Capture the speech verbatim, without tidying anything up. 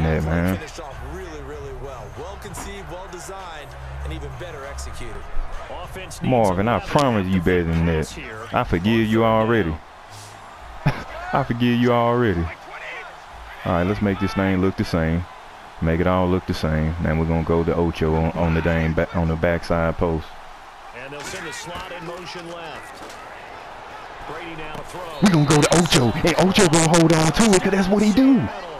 that, man. Finished off really, really well. Well conceived, well designed, and even better executed. Marvin, I promise you better than that. I forgive you already. I forgive you already. All right, let's make this thing look the same. Make it all look the same. Then we're gonna go to Ocho on, on the dang back on the backside post. And they'll send the slot in motion left. Brady now to throw. We're gonna go to Ocho, and Ocho gonna hold on to it, cause that's what he do.